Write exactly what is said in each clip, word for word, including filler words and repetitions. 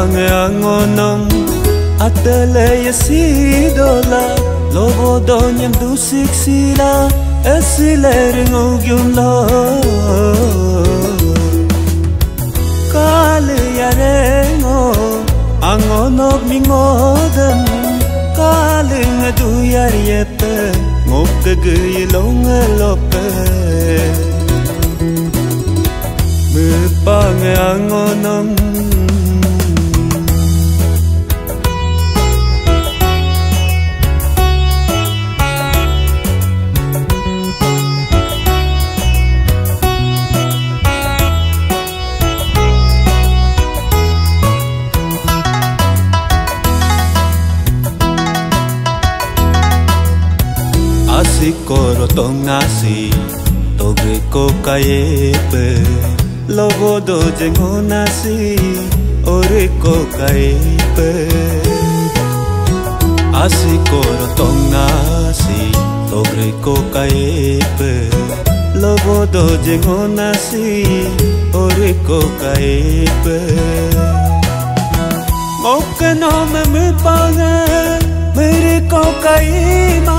pange angonom atele yesidola lobo donyam dusik sila esilerin ugyumla kale yarengo angonok mingodam kale ngadu yaryepe ngokge yilongalope me pange angonom Koro tongasi toge ko kaepe logo do jengonasi ore ko kaepe asi koro tongasi toge ko kaepe logo do jengonasi ore ko kaepe moke no me me paga mere ko kaima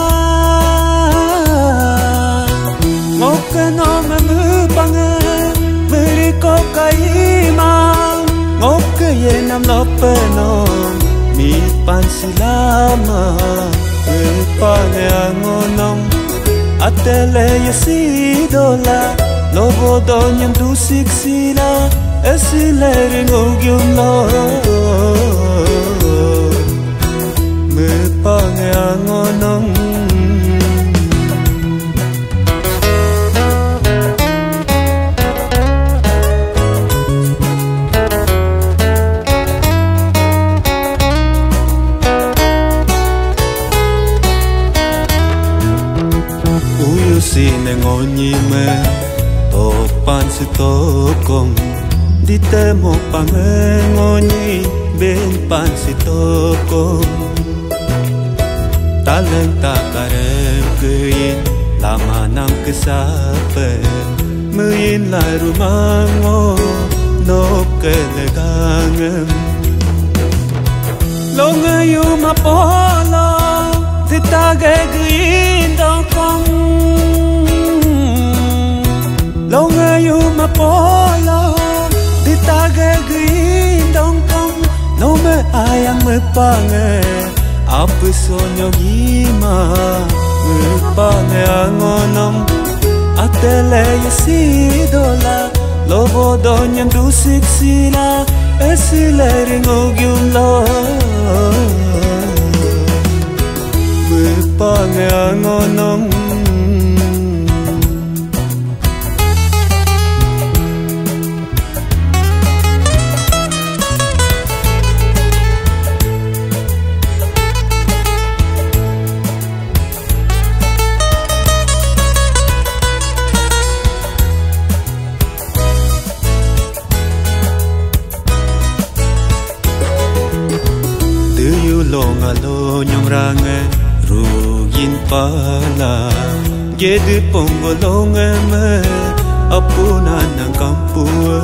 Ngoke no me mu pange mere ko kaima ngoke ye nam lope no mi pan silama me pange angonom atele yesidola lobo donyam dusik sila esilerin ugyum lo me pange angonom Sine ngoni me to pan si to kom di te mo pange ngoni ben pan si to kom talenta karem kuin lama nang kesape muin la rumango no ke legangem longa yu ma polo di tage kuin dong kom Longa yu ma polo di tage gindong kong no me ayang me pange apu sonyo gima me pange angonom atele yesidola lobo donyam dusik sila esilerin ugyum lo me pange angonom Longa lo nyong range rugin pala Gede pongo longa me apuna nang kampue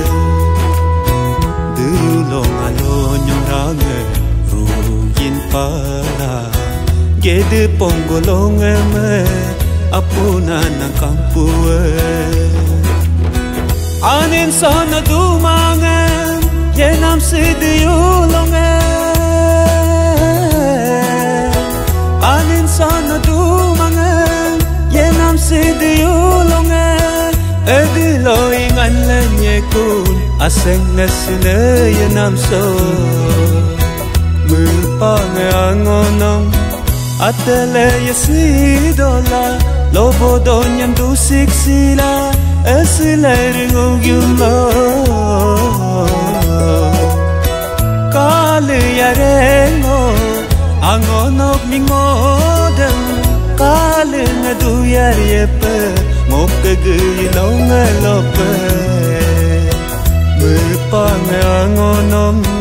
Du longa lo nyong range rugin pala Gede pongo longa me apuna nang kampue Anin sana dumangen yenam sidiyu longa Anin sana dumangen yenam sidiyu longe edilo ingan lenye kun aseng nesine yenam so mupange angonom atele yesidola lobo donyam dusik sila esilerin ugyum lo kale yarengo angonok mingodem kale ngadu yaryepe ngokge yilongalope me pange angonom